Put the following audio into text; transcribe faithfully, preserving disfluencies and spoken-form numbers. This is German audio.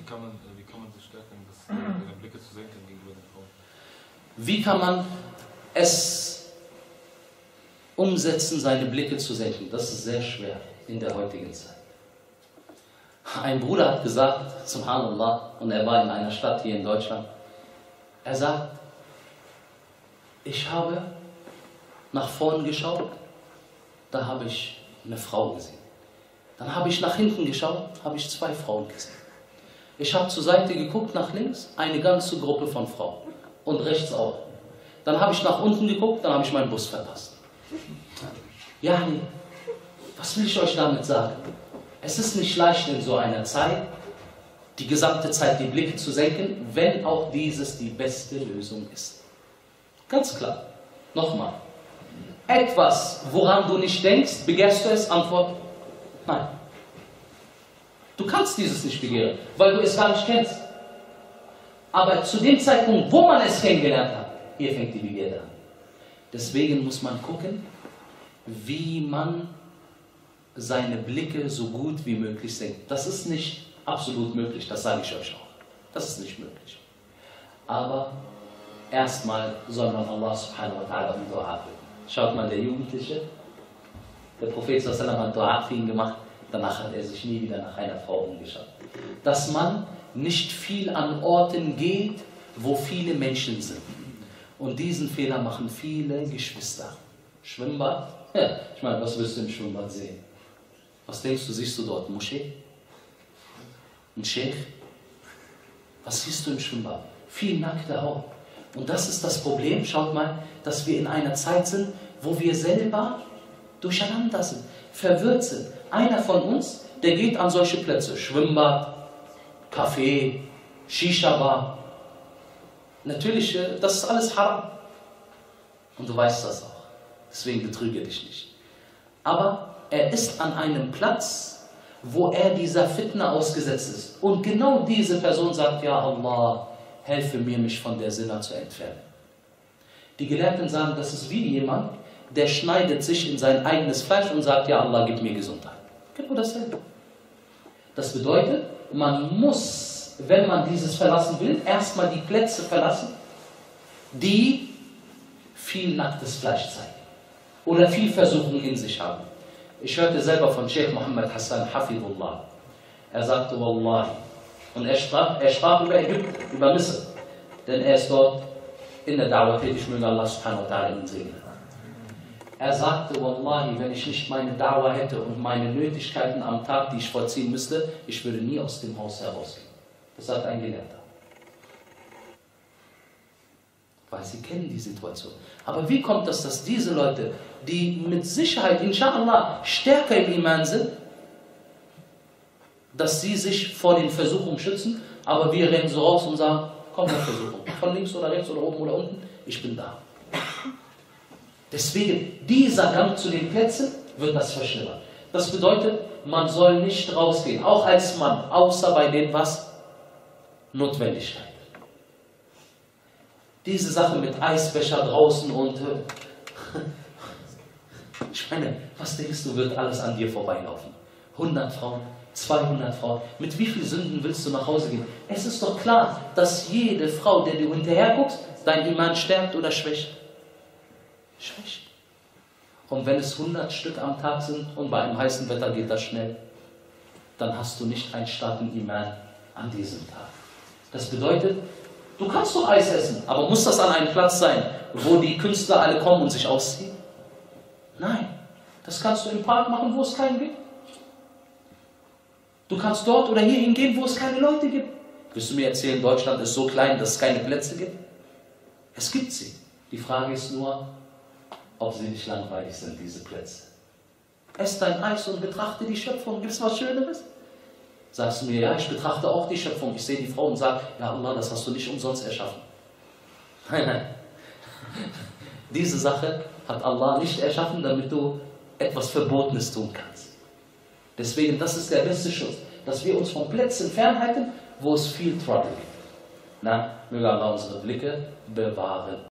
kann man, wie kann man sich stärken, das, ihre Blicke zu senken gegenüber den Frauen? Wie kann man es umsetzen, seine Blicke zu senken? Das ist sehr schwer in der heutigen Zeit. Ein Bruder hat gesagt, Subhanallah, und er war in einer Stadt hier in Deutschland, er sagt, ich habe nach vorn geschaut, da habe ich eine Frau gesehen. Dann habe ich nach hinten geschaut, habe ich zwei Frauen gesehen. Ich habe zur Seite geguckt, nach links, eine ganze Gruppe von Frauen. Und rechts auch. Dann habe ich nach unten geguckt, dann habe ich meinen Bus verpasst. Ja, nee. Was will ich euch damit sagen? Es ist nicht leicht in so einer Zeit, die gesamte Zeit die Blicke zu senken, wenn auch dieses die beste Lösung ist. Ganz klar. Nochmal. Etwas, woran du nicht denkst, begehrst du es? Antwort: Nein. Du kannst dieses nicht begehren, weil du es gar nicht kennst. Aber zu dem Zeitpunkt, wo man es kennengelernt hat, hier fängt die Begierde an. Deswegen muss man gucken, wie man seine Blicke so gut wie möglich senkt. Das ist nicht absolut möglich, das sage ich euch auch. Das ist nicht möglich. Aber erstmal soll man Allah subhanahu wa ta'ala um Dua bitten. Schaut mal, der Jugendliche, der Prophet sallallahu alaihi wasallam hat Dua für ihn gemacht, danach hat er sich nie wieder nach einer Frau umgeschaut. Dass man nicht viel an Orten geht, wo viele Menschen sind. Und diesen Fehler machen viele Geschwister. Schwimmbad? Ja, ich meine, was wirst du im Schwimmbad sehen? Was denkst du, siehst du dort? Moschee? Ein Sheikh? Was siehst du im Schwimmbad? Viel nackte Haut. Und das ist das Problem, schaut mal, dass wir in einer Zeit sind, wo wir selber durcheinander sind, verwirrt sind. Einer von uns, der geht an solche Plätze, Schwimmbad, Café, Shisha-Bar. Natürlich, das ist alles haram. Und du weißt das auch. Deswegen betrüge dich nicht. Aber er ist an einem Platz, wo er dieser Fitna ausgesetzt ist. Und genau diese Person sagt, ja Allah, helfe mir, mich von der Sinna zu entfernen. Die Gelehrten sagen, das ist wie jemand, der schneidet sich in sein eigenes Fleisch und sagt, ja Allah, gib mir Gesundheit. Genau dasselbe. Das bedeutet, man muss, wenn man dieses verlassen will, erstmal die Plätze verlassen, die viel nacktes Fleisch zeigen oder viel Versuchung in sich haben. Ich hörte selber von Sheikh Mohammed Hassan Hafidullah. Er sagte, Wallahi, und er sprach, er sprach über Ägypten, über Misr, denn er ist dort in der Da'wah tätig, möge Allah subhanahu wa ta'ala ihn segnen. Er sagte, Wallahi, wenn ich nicht meine Da'wah hätte und meine Nötigkeiten am Tag, die ich vollziehen müsste, ich würde nie aus dem Haus herausgehen. Das sagt ein Gelehrter. Weil sie kennen die Situation. Aber wie kommt das, dass diese Leute, die mit Sicherheit, inshallah, stärker im Iman sind, dass sie sich vor den Versuchungen schützen, aber wir rennen so raus und sagen, komm nach Versuchung, von links oder rechts oder oben oder unten, ich bin da. Deswegen, dieser Gang zu den Plätzen wird das verschlimmern. Das bedeutet, man soll nicht rausgehen, auch als Mann, außer bei den was? Notwendigkeiten. Diese Sache mit Eisbecher draußen und äh, ich meine, was denkst du, wird alles an dir vorbeilaufen? hundert Frauen, zweihundert Frauen, mit wie vielen Sünden willst du nach Hause gehen? Es ist doch klar, dass jede Frau, der du hinterher guckst, dein Iman stärkt oder schwächt. Schwächt. Und wenn es hundert Stück am Tag sind und bei einem heißen Wetter geht das schnell, dann hast du nicht einen starken Iman an diesem Tag. Das bedeutet, du kannst doch Eis essen, aber muss das an einem Platz sein, wo die Künstler alle kommen und sich ausziehen? Nein, das kannst du im Park machen, wo es keinen gibt. Du kannst dort oder hier hingehen, wo es keine Leute gibt. Willst du mir erzählen, Deutschland ist so klein, dass es keine Plätze gibt? Es gibt sie. Die Frage ist nur, ob sie nicht langweilig sind, diese Plätze. Ess dein Eis und betrachte die Schöpfung. Gibt es was Schöneres? Sagst du mir, ja, ich betrachte auch die Schöpfung. Ich sehe die Frau und sage, ja Allah, das hast du nicht umsonst erschaffen. Nein, nein. Diese Sache hat Allah nicht erschaffen, damit du etwas Verbotenes tun kannst. Deswegen, das ist der beste Schutz, dass wir uns von Plätzen fernhalten, wo es viel Trouble gibt. Na, möge Allah unsere Blicke bewahren.